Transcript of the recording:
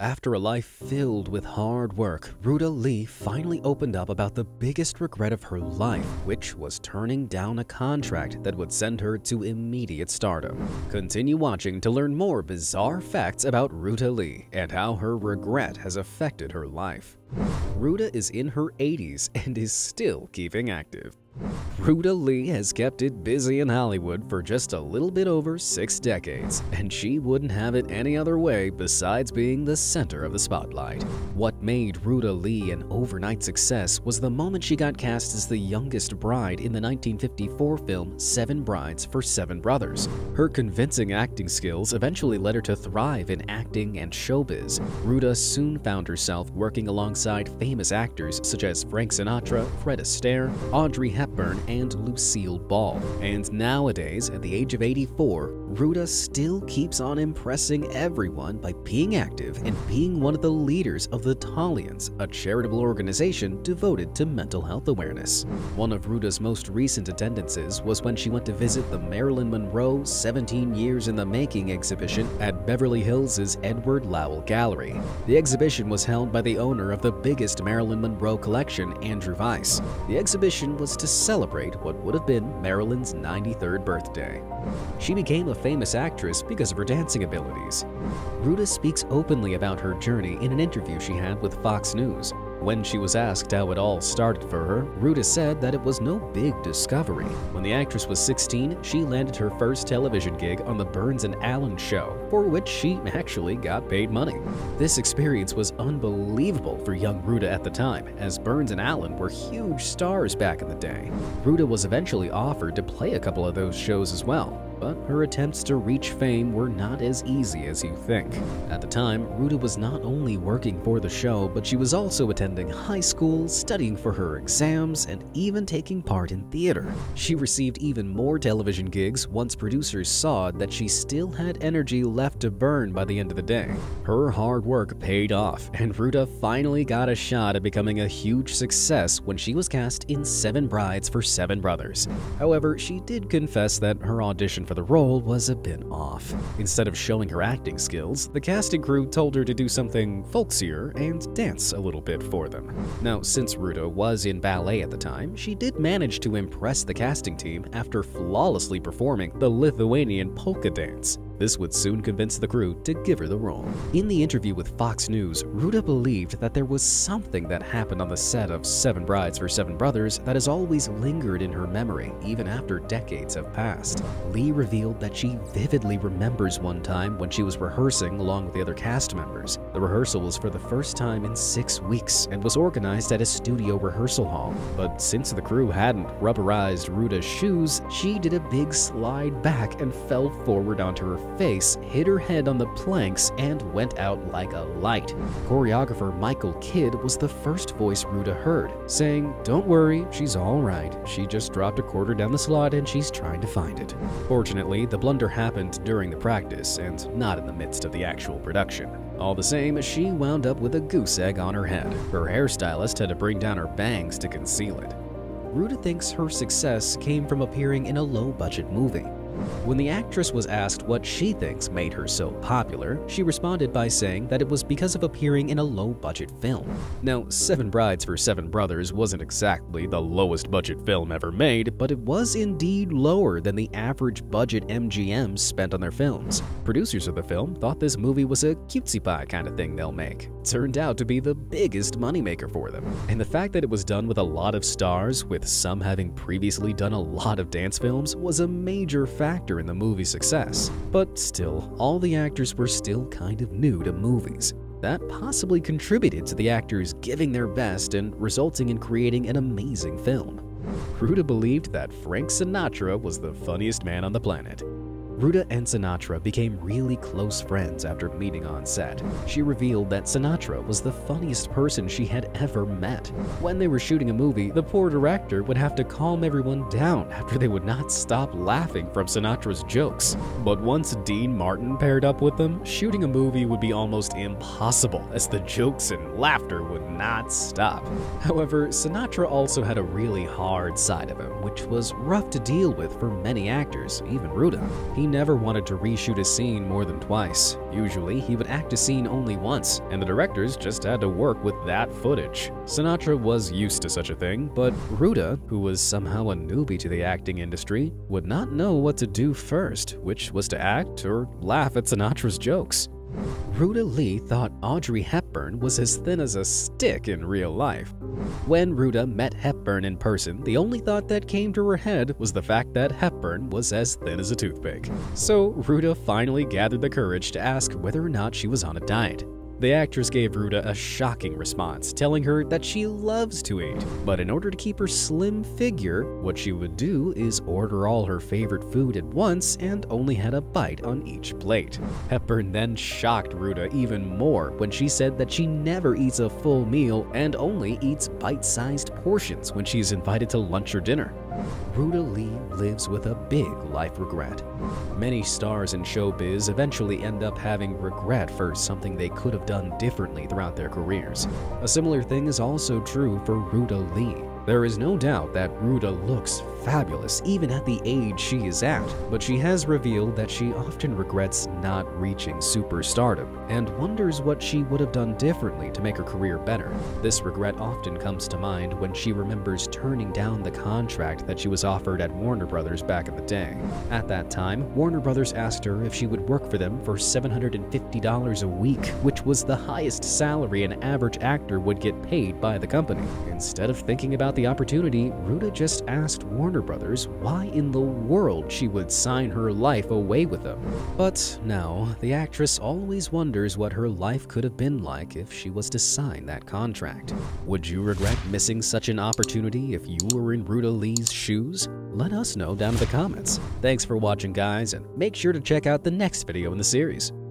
After a life filled with hard work, Ruta Lee finally opened up about the biggest regret of her life, which was turning down a contract that would send her to immediate stardom. Continue watching to learn more bizarre facts about Ruta Lee and how her regret has affected her life. Ruta is in her 80s and is still keeping active. Ruta Lee has kept it busy in Hollywood for just a little bit over 6 decades, and she wouldn't have it any other way besides being the center of the spotlight. What made Ruta Lee an overnight success was the moment she got cast as the youngest bride in the 1954 film 7 Brides for 7 Brothers. Her convincing acting skills eventually led her to thrive in acting and showbiz. Ruta soon found herself working alongside famous actors such as Frank Sinatra, Fred Astaire, Audrey Hepburn, and Lucille Ball. And nowadays, at the age of 84, Ruta still keeps on impressing everyone by being active and being one of the leaders of the Tallians, a charitable organization devoted to mental health awareness. One of Ruta's most recent attendances was when she went to visit the Marilyn Monroe 17 Years in the Making exhibition at Beverly Hills' Edward Lowell Gallery. The exhibition was held by the owner of the biggest Marilyn Monroe collection, Andrew Weiss. The exhibition was to celebrate what would have been Marilyn's 93rd birthday. She became a famous actress because of her dancing abilities. Ruta speaks openly about her journey in an interview she had with Fox News. When she was asked how it all started for her, Ruta said that it was no big discovery. When the actress was 16, she landed her first television gig on the Burns and Allen show, for which she actually got paid money. This experience was unbelievable for young Ruta at the time, as Burns and Allen were huge stars back in the day. Ruta was eventually offered to play a couple of those shows as well, but her attempts to reach fame were not as easy as you think. At the time, Ruta was not only working for the show, but she was also attending high school, studying for her exams, and even taking part in theater. She received even more television gigs once producers saw that she still had energy left to burn by the end of the day. Her hard work paid off, and Ruta finally got a shot at becoming a huge success when she was cast in 7 Brides for 7 Brothers. However, she did confess that her audition for the role was a bit off. Instead of showing her acting skills, the casting crew told her to do something folksier and dance a little bit for them. Now, since Ruta was in ballet at the time, she did manage to impress the casting team after flawlessly performing the Lithuanian polka dance. This would soon convince the crew to give her the role. In the interview with Fox News, Ruta believed that there was something that happened on the set of 7 Brides for 7 Brothers that has always lingered in her memory, even after decades have passed. Lee revealed that she vividly remembers one time when she was rehearsing along with the other cast members. The rehearsal was for the first time in 6 weeks and was organized at a studio rehearsal hall. But since the crew hadn't rubberized Ruta's shoes, she did a big slide back and fell forward onto her face, hit her head on the planks, and went out like a light. Choreographer Michael Kidd was the first voice Ruta heard, saying, "Don't worry, she's all right. She just dropped a quarter down the slot and she's trying to find it." Fortunately, the blunder happened during the practice and not in the midst of the actual production. All the same, she wound up with a goose egg on her head. Her hairstylist had to bring down her bangs to conceal it. Ruta thinks her success came from appearing in a low-budget movie. When the actress was asked what she thinks made her so popular, she responded by saying that it was because of appearing in a low-budget film. Now, 7 Brides for 7 Brothers wasn't exactly the lowest budget film ever made, but it was indeed lower than the average budget MGMs spent on their films. Producers of the film thought this movie was a cutesy pie kind of thing they'll make. It turned out to be the biggest moneymaker for them. And the fact that it was done with a lot of stars, with some having previously done a lot of dance films, was a major factor in the movie's success. But still, all the actors were still kind of new to movies. That possibly contributed to the actors giving their best and resulting in creating an amazing film. Ruta believed that Frank Sinatra was the funniest man on the planet. Ruta and Sinatra became really close friends after meeting on set. She revealed that Sinatra was the funniest person she had ever met. When they were shooting a movie, the poor director would have to calm everyone down after they would not stop laughing from Sinatra's jokes. But once Dean Martin paired up with them, shooting a movie would be almost impossible as the jokes and laughter would not stop. However, Sinatra also had a really hard side of him, which was rough to deal with for many actors, even Ruta. He he never wanted to reshoot a scene more than twice. Usually, he would act a scene only once, and the directors just had to work with that footage. Sinatra was used to such a thing, but Ruta, who was somehow a newbie to the acting industry, would not know what to do first, which was to act or laugh at Sinatra's jokes. Ruta Lee thought Audrey Hepburn was as thin as a stick in real life. When Ruta met Hepburn in person, the only thought that came to her head was the fact that Hepburn was as thin as a toothpick. So Ruta finally gathered the courage to ask whether or not she was on a diet. The actress gave Ruta a shocking response, telling her that she loves to eat, but in order to keep her slim figure, what she would do is order all her favorite food at once and only had a bite on each plate. Hepburn then shocked Ruta even more when she said that she never eats a full meal and only eats bite-sized portions when she's invited to lunch or dinner. Ruta Lee lives with a big life regret. Many stars in showbiz eventually end up having regret for something they could have done differently throughout their careers. A similar thing is also true for Ruta Lee. There is no doubt that Ruta looks fabulous even at the age she is at, but she has revealed that she often regrets not reaching superstardom and wonders what she would have done differently to make her career better. This regret often comes to mind when she remembers turning down the contract that she was offered at Warner Brothers back in the day. At that time, Warner Brothers asked her if she would work for them for $750 a week, which was the highest salary an average actor would get paid by the company. Instead of thinking about the opportunity, Ruta just asked Warner Brothers why in the world she would sign her life away with them. But now, the actress always wonders what her life could have been like if she was to sign that contract. Would you regret missing such an opportunity if you were in Ruta Lee's shoes? Let us know down in the comments. Thanks for watching, guys, and make sure to check out the next video in the series.